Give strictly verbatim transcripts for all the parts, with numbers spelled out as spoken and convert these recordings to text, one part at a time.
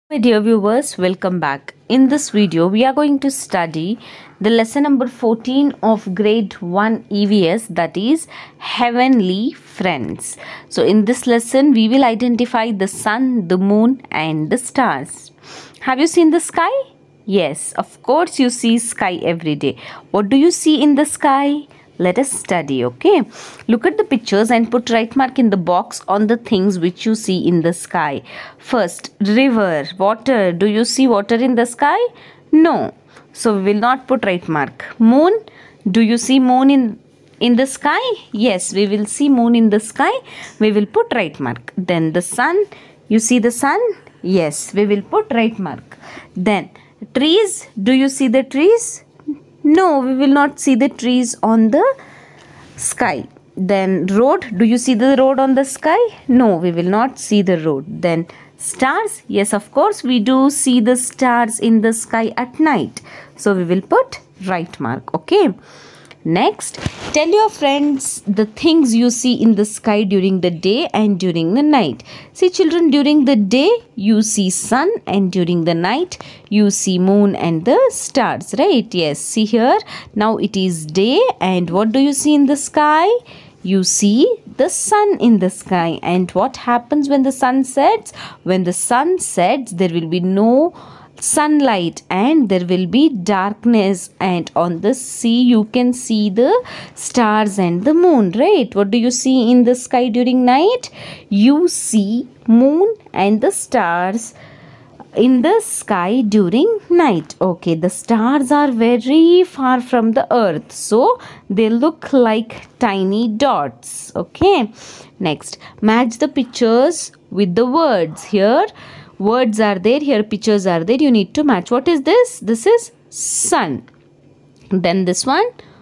My dear viewers, welcome back. In this video, we are going to study the lesson number fourteen of grade one E V S, that is Heavenly Friends. So in this lesson, we will identify the sun, the moon and the stars. Have you seen the sky? Yes, of course you see sky every day. What do you see in the sky? Let us study, okay? Look at the pictures and put right mark in the box on the things which you see in the sky. First, river, water. Do you see water in the sky? No. So we will not put right mark. Moon. Do you see moon in, in the sky? Yes, we will see moon in the sky. We will put right mark. Then the sun. You see the sun? Yes, we will put right mark. Then trees. Do you see the trees? No, we will not see the trees on the sky. Then road. Do you see the road on the sky? No, we will not see the road. Then stars. Yes, of course, we do see the stars in the sky at night. So we will put right mark. Okay. Next, tell your friends the things you see in the sky during the day and during the night. See children, during the day you see sun and during the night you see moon and the stars, right? Yes, see here, now it is day and what do you see in the sky? You see the sun in the sky. And what happens when the sun sets? When the sun sets, there will be no sunlight and there will be darkness, and on the sea you can see the stars and the moon, right? What do you see in the sky during night? You see moon and the stars in the sky during night. Okay, the stars are very far from the earth, so they look like tiny dots. Okay, next, match the pictures with the words. Here words are there, here pictures are there, you need to match. What is this? This is sun. Then this one,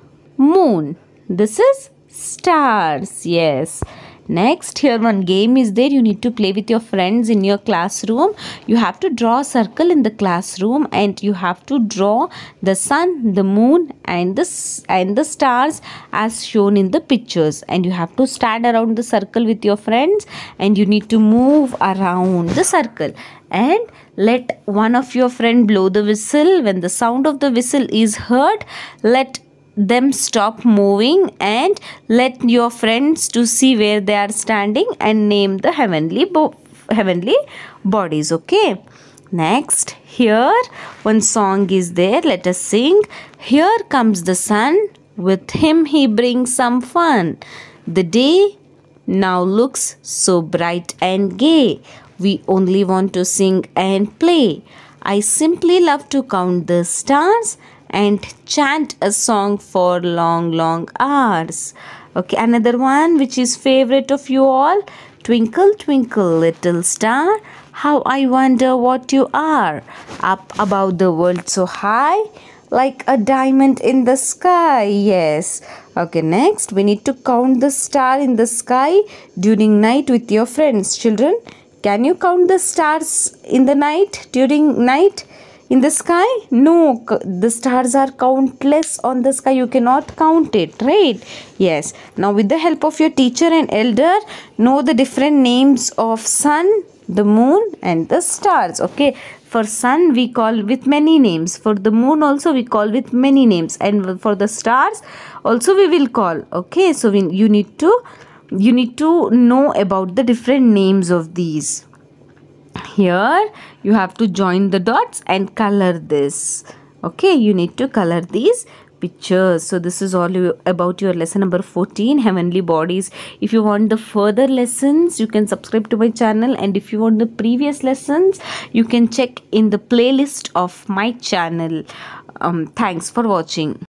moon. This is stars. Yes. Next, here one game is there, you need to play with your friends in your classroom. You have to draw a circle in the classroom and you have to draw the sun, the moon and the, and the stars as shown in the pictures, and you have to stand around the circle with your friends and you need to move around the circle and let one of your friend blow the whistle. When the sound of the whistle is heard, let them stop moving and let your friends to see where they are standing and name the heavenly bo heavenly bodies. Okay, next, here one song is there, let us sing. Here comes the sun, with him he brings some fun. The day now looks so bright and gay, we only want to sing and play. I simply love to count the stars and chant a song for long long hours. Okay, another one which is favorite of you all. Twinkle twinkle little star, how I wonder what you are. Up above the world so high, like a diamond in the sky. Yes. Okay, next we need to count the star in the sky during night with your friends. Children, can you count the stars in the night, during night? In the sky? No, the stars are countless on the sky. You cannot count it, right? Yes. Now with the help of your teacher and elder, know the different names of sun, the moon and the stars. Okay. For sun we call with many names. For the moon also we call with many names. And for the stars also we will call. Okay. So we, you need to you need to know about the different names of these. Here you have to join the dots and color this. Okay, you need to color these pictures. So this is all you, about your lesson number fourteen, heavenly bodies. If you want the further lessons, you can subscribe to my channel, and if you want the previous lessons, you can check in the playlist of my channel. Um, thanks for watching.